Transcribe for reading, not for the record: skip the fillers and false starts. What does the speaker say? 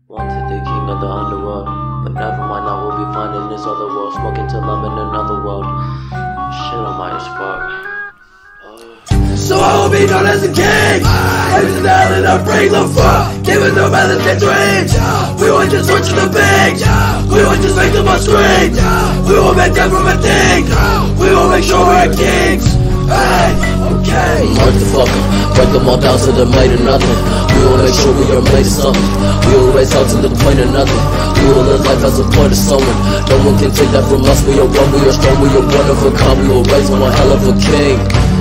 Wanted the king of the underworld, but never mind, I will be finding this other world. Smoking till I'm in another world. Shit, I might as fuck. So I will be known as the king. Raising hell and I bring the fuck. Giving them as their dreams. We won't just torture the pigs. We won't just make them all scream. We will make them from a thing. We will make sure we're kings. Hey, okay. Mark the fucker, break them all down to the made of nothing. We will make sure we are made of something. We will raise out to the point of nothing. We will live life as a point of someone. No one can take that from us. We are one, we are strong, we are one of a kind. We will raise one hell of a king.